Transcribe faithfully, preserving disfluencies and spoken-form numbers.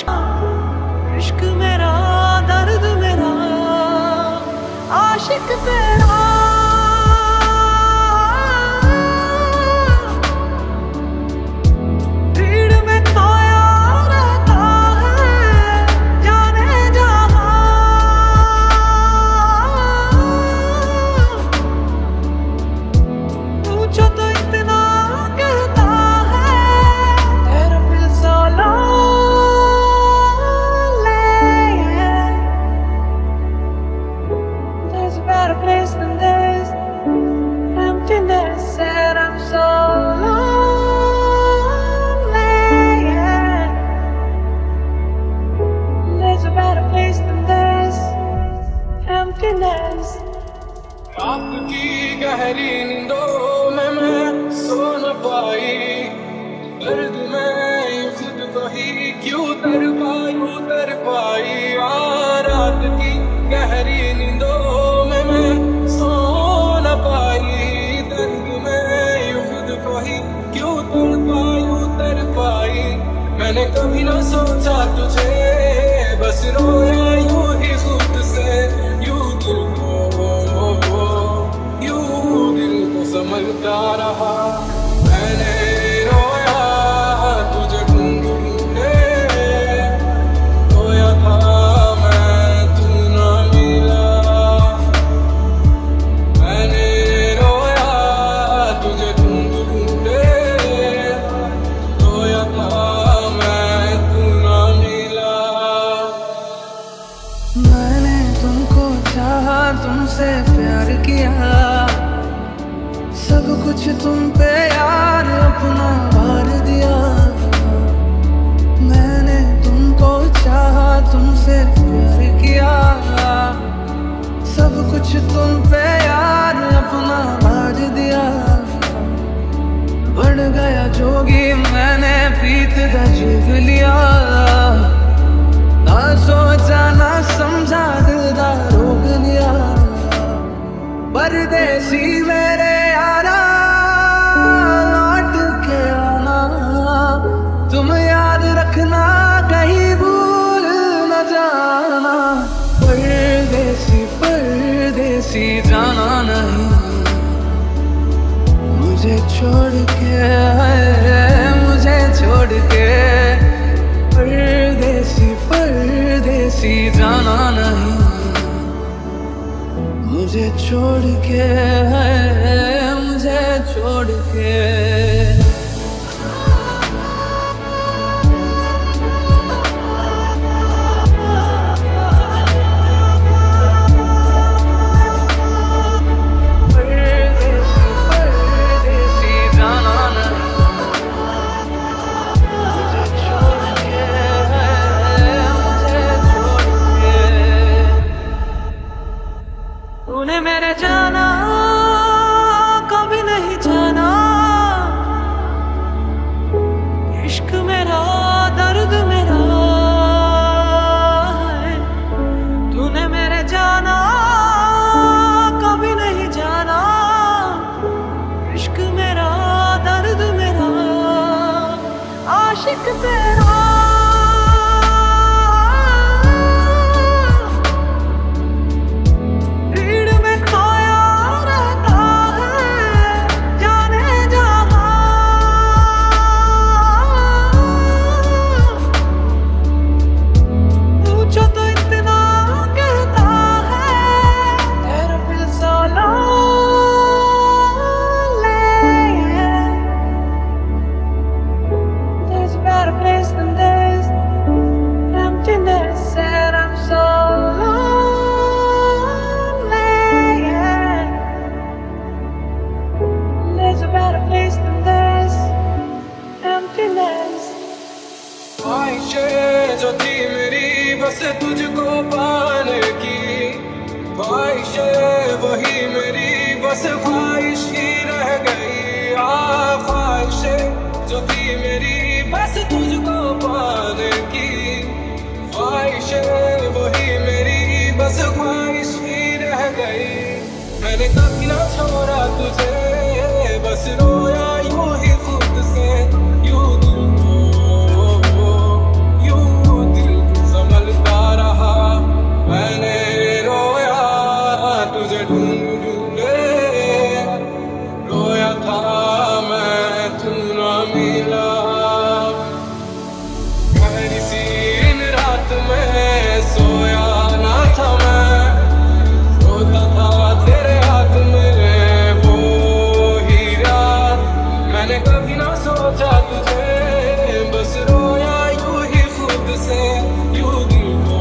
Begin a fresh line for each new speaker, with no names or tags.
इश्क मेरा दर्द मेरा आशिक तेरा भीड़ में खोया रहता है जाने जहां पूछो तो इतना कहता है तेरा दिल so lonely there's a better place than this emptiness said I'm so lonely there's a better place than this emptiness
रात की गहरी नींदों में मैं सो न पाई दर्द में खुद को ही क्यों तर पाई उतर पाई आ रात की गहरी नींदों में मैं सो न पाई दर्द में खुद को ही क्यों तर पाई उतर पाई मैंने कभी ना सोचा तुझे बस रोया यूं ही खुद से यूं दिल को समझता रहा मैंने रोया तुझे ढूंढे रोया था मैं तू ना मिला मैंने रोया तुझे ढूंढे रोया था मैं तू ना मिला
मैंने तुमको चाहा तुमसे प्यार किया सब कुछ तुम पे यार अपना भार दिया मैंने तुमको चाहा तुमसे प्यार किया सब कुछ तुम पे यार अपना भार दिया बढ़ गया जोगी मैंने प्रीत का जुग लिया ना सोचा ना समझा दिलदार रोक लिया परदेसी मेरे यारा लौट के आना तुम याद रखना कहीं भूल न जाना परदेसी परदेसी जाना नहीं मुझे छोड़ के मुझे छोड़ के परदेसी परदेसी जाना नहीं मुझे छोड़ के मुझे छोड़ के परदेसी परदेसी जाना नहीं मुझे छोड़ के मुझे छोड़ के तूने मेरे जाना कभी नहीं जाना इश्क मेरा दर्द मेरा है तूने मेरे जाना कभी नहीं जाना इश्क मेरा दर्द मेरा आशिक तेरा
ख्वाहिशें जो थी मेरी बस तुझको पाने की ख्वाहिशें वही मेरी बस ख्वाहिश ही रह गई आ ख्वाहिशें जो थी मेरी बस तुझको पाने की ख्वाहिशें वही मेरी बस ख्वाहिश ही रह गई मैंने कभी ना छोड़ा तुझे बस रोया यूं ही खुद से यूं दिल को यूं दिल यूं दिल को